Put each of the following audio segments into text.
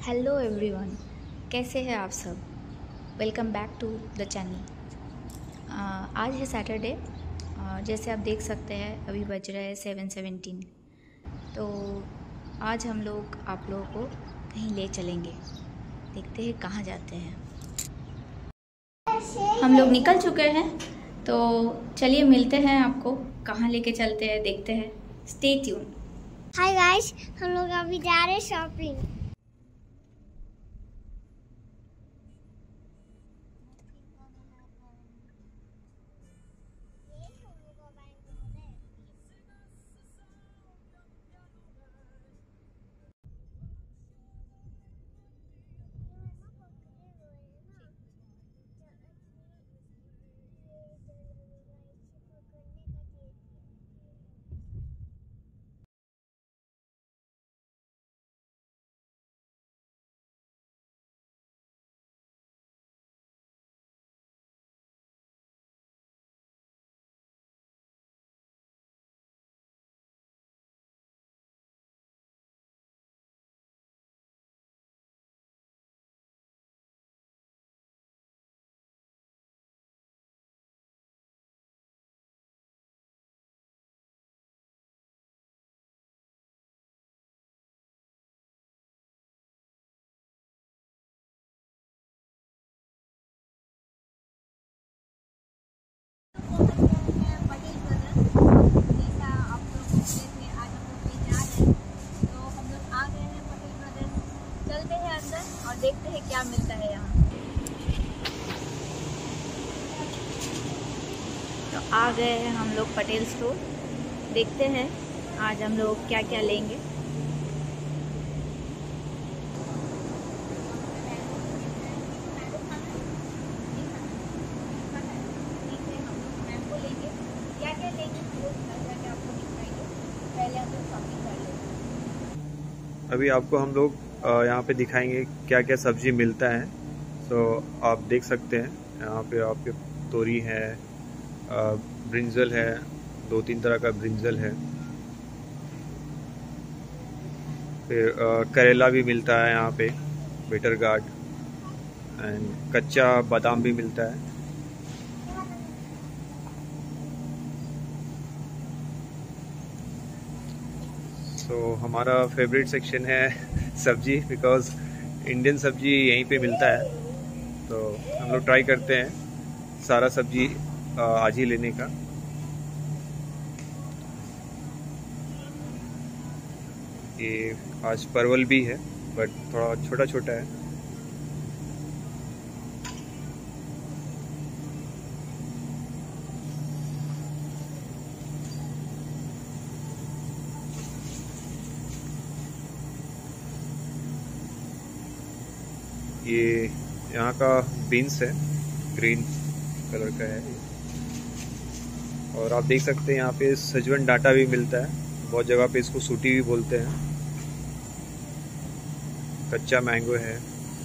Hello everyone, कैसे हैं आप सब। Welcome back to the channel. आज है सैटरडे। जैसे आप देख सकते हैं अभी बज रहे हैं 7:17। तो आज हम लोग आप लोगों को कहीं ले चलेंगे। देखते हैं कहाँ जाते हैं। हम लोग निकल चुके हैं, तो चलिए मिलते हैं आपको। कहाँ लेके चलते हैं देखते हैं। Stay tune. हाय गाइस, हम लोग अभी जा रहे हैं शॉपिंग। और देखते हैं क्या मिलता है यहाँ। तो आ गए हैं हम लोग पटेल स्टोर। देखते हैं आज हम लोग क्या क्या लेंगे। क्या क्या लेंगे आपको दिखाएंगे। पहले हम लोग शॉपिंग कर लेंगे। अभी आपको हम लोग यहाँ पे दिखाएंगे क्या क्या सब्जी मिलता है। तो आप देख सकते हैं यहाँ पे आपके तोरी है, ब्रिंजल है, 2-3 तरह का ब्रिंजल है। फिर करेला भी मिलता है यहाँ पे, बेटर गार्ड, एंड कच्चा बादाम भी मिलता है। तो हमारा फेवरेट सेक्शन है सब्जी, बिकॉज इंडियन सब्जी यहीं पे मिलता है। तो हम लोग ट्राई करते हैं सारा सब्जी आज ही लेने का। ये आज परवल भी है, बट थोड़ा छोटा छोटा है। ये यहाँ का बीन्स है, ग्रीन कलर का है। और आप देख सकते हैं यहाँ पे सजवन डाटा भी मिलता है, बहुत जगह पे इसको सूटी भी बोलते हैं। कच्चा मैंगो है।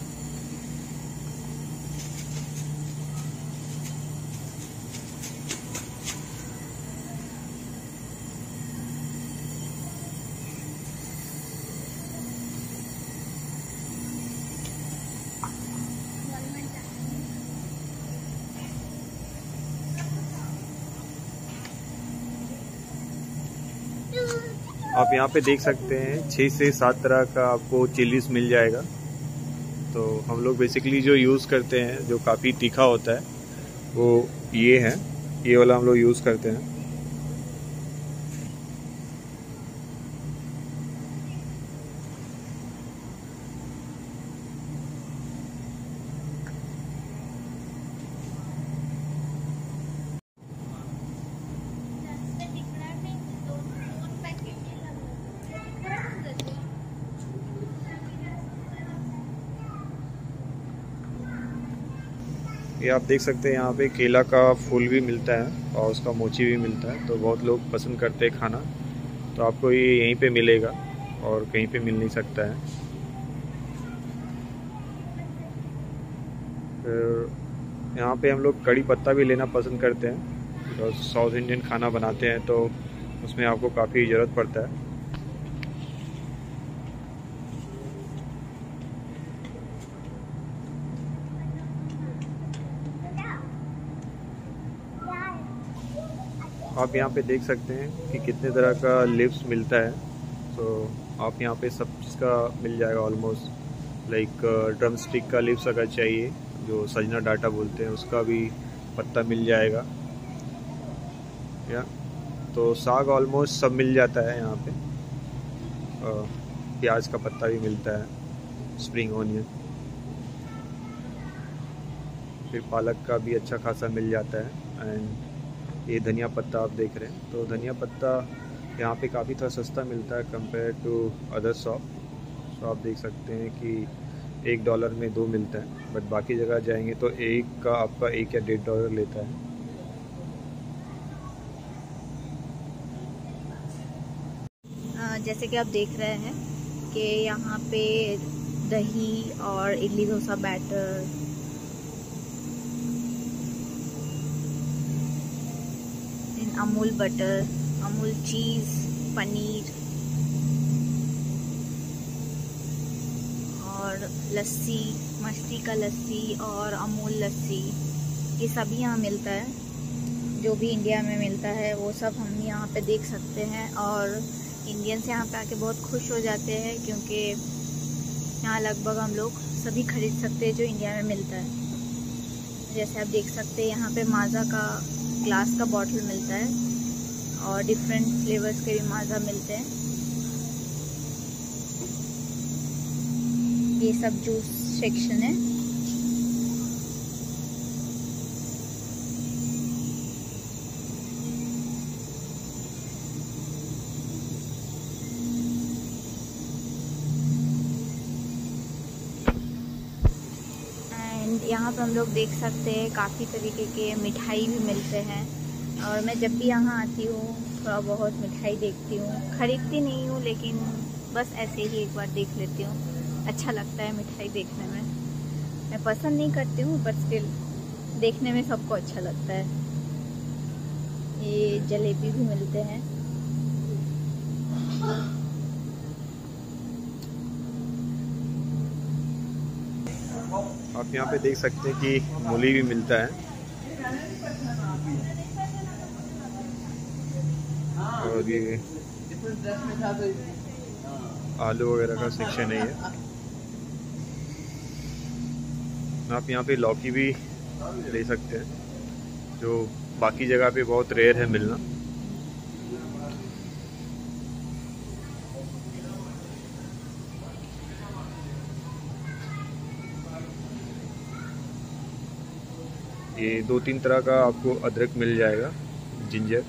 आप यहाँ पे देख सकते हैं 6 से 7 तरह का आपको चिलीज मिल जाएगा। तो हम लोग बेसिकली जो यूज़ करते हैं, जो काफ़ी तीखा होता है, वो ये है। ये वाला हम लोग यूज़ करते हैं। ये आप देख सकते हैं यहाँ पे केला का फूल भी मिलता है और उसका मोची भी मिलता है। तो बहुत लोग पसंद करते हैं खाना। तो आपको ये यहीं पे मिलेगा और कहीं पे मिल नहीं सकता है। फिर यहाँ पे हम लोग कड़ी पत्ता भी लेना पसंद करते हैं, तो साउथ इंडियन खाना बनाते हैं तो उसमें आपको काफ़ी ज़रूरत पड़ता है। आप यहाँ पे देख सकते हैं कि कितने तरह का लिव्स मिलता है। तो आप यहाँ पे सब चीज़ का मिल जाएगा ऑलमोस्ट। लाइक ड्रम स्टिक का लिव्स अगर चाहिए, जो सजना डाटा बोलते हैं, उसका भी पत्ता मिल जाएगा। या तो साग ऑलमोस्ट सब मिल जाता है यहाँ पे। प्याज का पत्ता भी मिलता है, स्प्रिंग ऑनियन, फिर पालक का भी अच्छा खासा मिल जाता है। एंड ये धनिया पत्ता आप देख रहे हैं, तो धनिया पत्ता यहाँ पे काफ़ी थोड़ा सस्ता मिलता है कंपेयर टू अदर शॉप। तो आप देख सकते हैं कि $1 में 2 मिलता है, बट बाकी जगह जाएंगे तो एक का आपका $1 या $1.5 लेता है। जैसे कि आप देख रहे हैं कि यहाँ पे दही और idli dosa batter, Amul butter, Amul cheese, paneer और लस्सी, मस्ती का लस्सी और अमूल लस्सी, ये सभी यहाँ मिलता है। जो भी इंडिया में मिलता है वो सब हम यहाँ पे देख सकते हैं। और इंडियंस यहाँ पे आके बहुत खुश हो जाते हैं, क्योंकि यहाँ लगभग हम लोग सभी खरीद सकते हैं जो इंडिया में मिलता है। जैसे आप देख सकते हैं यहाँ पे माज़ा का ग्लास का बॉटल मिलता है और डिफरेंट फ्लेवर्स के भी माज़ा मिलते हैं। ये सब जूस सेक्शन है। यहाँ पर हम लोग देख सकते हैं काफ़ी तरीके के मिठाई भी मिलते हैं। और मैं जब भी यहाँ आती हूँ थोड़ा बहुत मिठाई देखती हूँ, खरीदती नहीं हूँ, लेकिन बस ऐसे ही एक बार देख लेती हूँ। अच्छा लगता है मिठाई देखने में। मैं पसंद नहीं करती हूँ, बट स्टिल देखने में सबको अच्छा लगता है। ये जलेबी भी मिलते हैं। आप यहाँ पे देख सकते हैं कि मूली भी मिलता है और ये आलू वगैरह का सेक्शन है। ये आप यहाँ पे लौकी भी ले सकते हैं, जो बाकी जगह पे बहुत रेयर है मिलना। ये 2-3 तरह का आपको अदरक मिल जाएगा, जिंजर।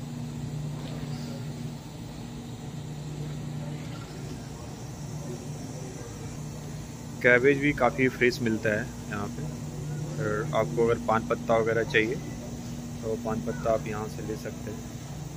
कैबेज भी काफ़ी फ्रेश मिलता है यहाँ पे। और आपको अगर पान पत्ता वगैरह चाहिए तो पान पत्ता आप यहाँ से ले सकते हैं।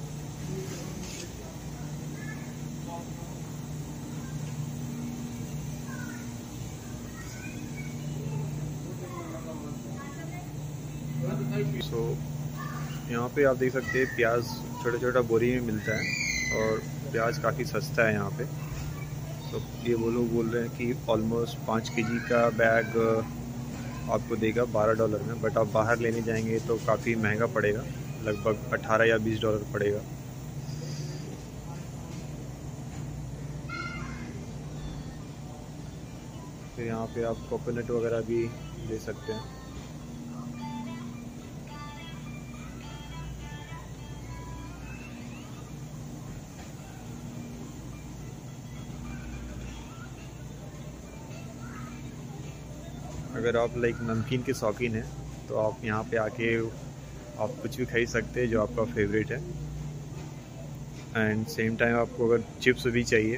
सो यहाँ पे आप देख सकते हैं प्याज छोटा छोटा बोरी में मिलता है और प्याज काफ़ी सस्ता है यहाँ पे। तो ये वो लोग बोल रहे हैं कि ऑलमोस्ट 5 kg का बैग आपको देगा $12 में, बट आप बाहर लेने जाएंगे तो काफ़ी महंगा पड़ेगा, लगभग $18 या $20 पड़ेगा। फिर यहाँ पे आप कोकोनट वगैरह भी ले सकते हैं। अगर आप लाइक नमकीन के शौकीन हैं तो आप यहाँ पे आके आप कुछ भी खरीद सकते हैं जो आपका फेवरेट है। एंड सेम टाइम आपको अगर चिप्स भी चाहिए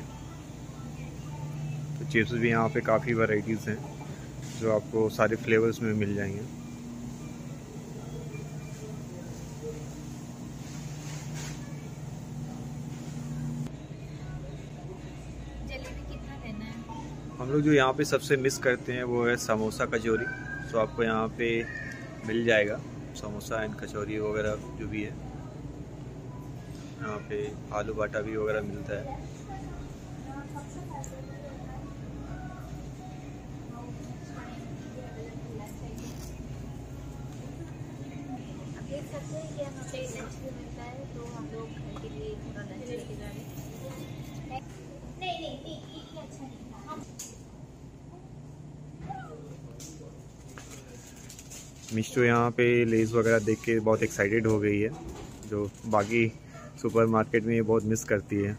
तो चिप्स भी यहाँ पे काफ़ी वैरायटीज़ हैं जो आपको सारे फ्लेवर्स में मिल जाएंगे। हम लोग जो यहाँ पे सबसे मिस करते हैं वो है समोसा कचौरी। तो आपको यहाँ पे मिल जाएगा समोसा एंड कचौरी वगैरह जो भी है। यहाँ पे आलू बाटा भी वगैरह मिलता है। आप देख सकते हैं कि यहाँ पे लंच भी मिलता है। मिष्टू यहाँ पे लेस वगैरह देख के बहुत एक्साइटेड हो गई है, जो बाकी सुपरमार्केट में ये बहुत मिस करती है।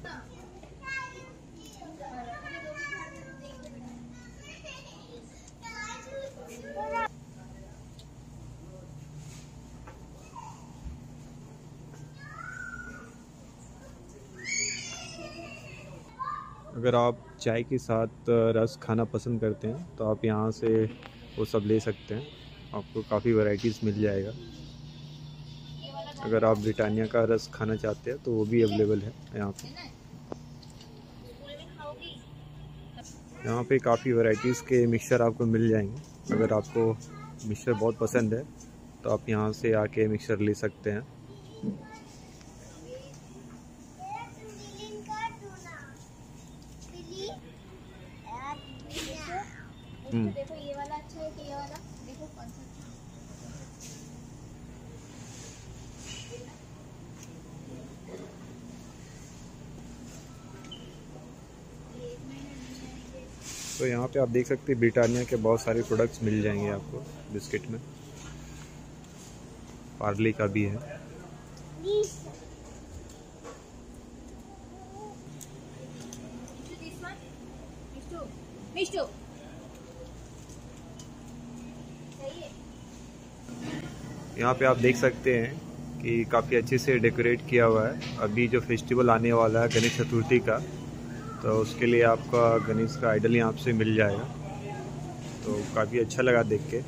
अगर आप चाय के साथ रस खाना पसंद करते हैं तो आप यहाँ से वो सब ले सकते हैं, आपको काफ़ी वैरायटीज़ मिल जाएगा। अगर आप ब्रिटानिया का रस खाना चाहते हैं तो वो भी अवेलेबल है यहाँ पे। यहाँ पे काफ़ी वैरायटीज़ के मिक्सचर आपको मिल जाएंगे। अगर आपको मिक्सचर बहुत पसंद है तो आप यहाँ से आके मिक्सचर ले सकते हैं। देखो ये वाला अच्छा है कि ये वाला, देखो कौन सा अच्छा है। तो यहाँ पे आप देख सकते हैं ब्रिटानिया के बहुत सारे प्रोडक्ट्स मिल जाएंगे आपको बिस्किट में। पार्ले का भी है। यहाँ पे आप देख सकते हैं कि काफ़ी अच्छे से डेकोरेट किया हुआ है। अभी जो फेस्टिवल आने वाला है गणेश चतुर्थी का, तो उसके लिए आपका गणेश का आइडल यहाँ से मिल जाएगा। तो काफ़ी अच्छा लगा देख के।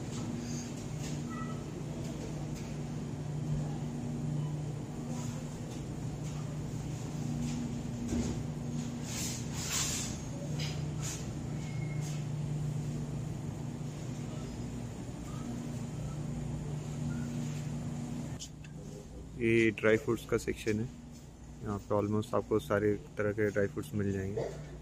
ये ड्राई फ्रूट्स का सेक्शन है। यहाँ पे ऑलमोस्ट आपको सारे तरह के ड्राई फ्रूट्स मिल जाएंगे।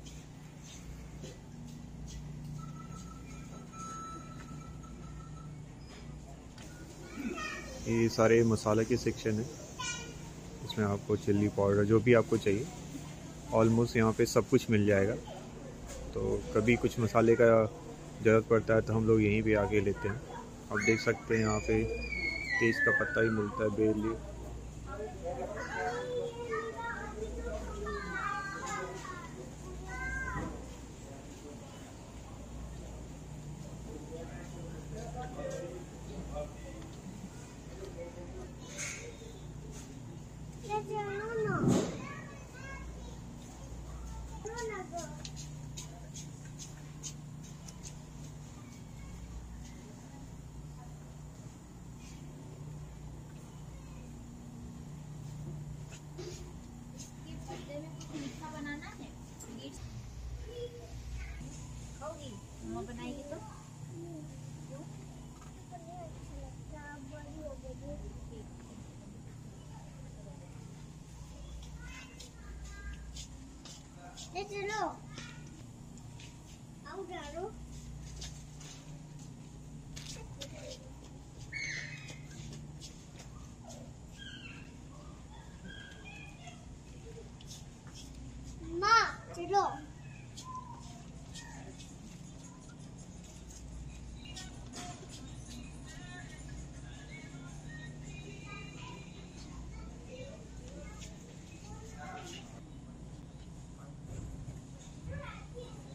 ये सारे मसाला के सेक्शन है, इसमें आपको चिल्ली पाउडर जो भी आपको चाहिए ऑलमोस्ट यहाँ पे सब कुछ मिल जाएगा। तो कभी कुछ मसाले का ज़रूरत पड़ता है तो हम लोग यहीं पे आके लेते हैं। आप देख सकते हैं यहाँ पे तेज का पत्ता भी मिलता है, बे लीफ। बनाएगी तो चलो आओ डालो। माँ चलो।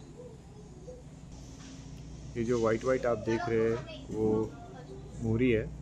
ये जो वाइट वाइट आप देख रहे हैं वो मूरी है।